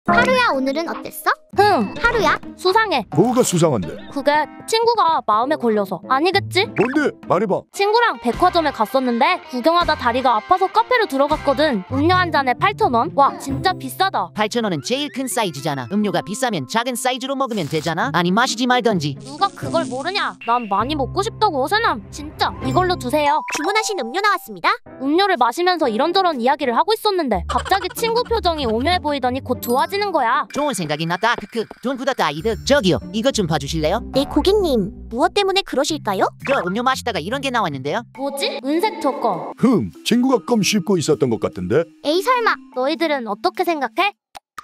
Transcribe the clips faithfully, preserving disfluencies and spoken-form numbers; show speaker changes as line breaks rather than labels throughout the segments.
하루야, 오늘은 어땠어?
흥,
하루야?
수상해.
뭐가 수상한데?
그게 친구가 마음에 걸려서. 아니겠지?
뭔데? 말해봐.
친구랑 백화점에 갔었는데 구경하다 다리가 아파서 카페로 들어갔거든. 음료 한 잔에 팔천 원? 와, 진짜 비싸다.
팔천 원은 제일 큰 사이즈잖아. 음료가 비싸면 작은 사이즈로 먹으면 되잖아. 아니 마시지 말던지.
누가 그걸 모르냐? 난 많이 먹고 싶다고, 어세남. 진짜 이걸로 주세요.
주문하신 음료 나왔습니다.
음료를 마시면서 이런저런 이야기를 하고 있었는데 갑자기 친구 표정이 오묘해 보이더니 곧 좋아지는 거야.
좋은 생각이 났다. 크크. 돈 굳었다 이득. 저기요, 이것 좀 봐주실래요?
네, 고객님. 무엇 때문에 그러실까요?
저 음료 마시다가 이런 게 나왔는데요.
뭐지? 은색 조건.
흠, 친구가 껌 씹고 있었던 것 같은데?
에이, 설마.
너희들은 어떻게 생각해?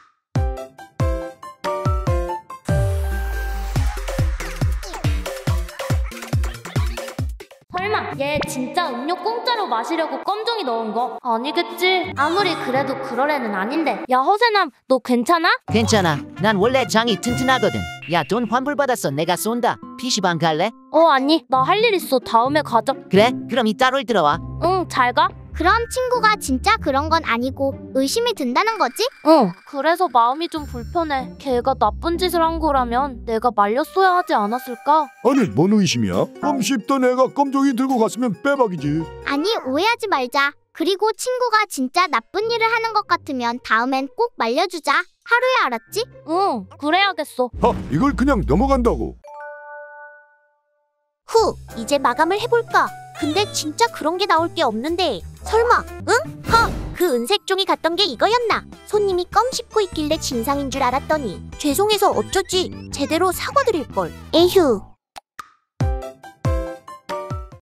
설마 얘 진짜 음료 공짜로 마시려고 껌종이 넣은 거 아니겠지? 아무리 그래도 그럴 애는 아닌데. 야, 허세남, 너 괜찮아?
괜찮아. 난 원래 장이 튼튼하거든. 야, 돈 환불받았어. 내가 쏜다. 피시방 갈래?
어, 아니, 나 할 일 있어. 다음에 가자.
그래? 그럼 이따로 들어와.
응, 잘 가.
그럼 친구가 진짜 그런 건 아니고 의심이 든다는 거지?
응. 그래서 마음이 좀 불편해. 걔가 나쁜 짓을 한 거라면 내가 말렸어야 하지 않았을까?
아니, 뭔 의심이야? 껌 씹던 애가 껌종이 들고 갔으면 빼박이지.
아니, 오해하지 말자. 그리고 친구가 진짜 나쁜 일을 하는 것 같으면 다음엔 꼭 말려주자. 하루야, 알았지?
응, 그래야겠어.
하, 이걸 그냥 넘어간다고.
후, 이제 마감을 해볼까? 근데 진짜 그런 게 나올 게 없는데. 설마, 응? 허, 그 은색 종이 갔던 게 이거였나? 손님이 껌 씹고 있길래 진상인 줄 알았더니 죄송해서 어쩌지? 제대로 사과드릴걸. 에휴.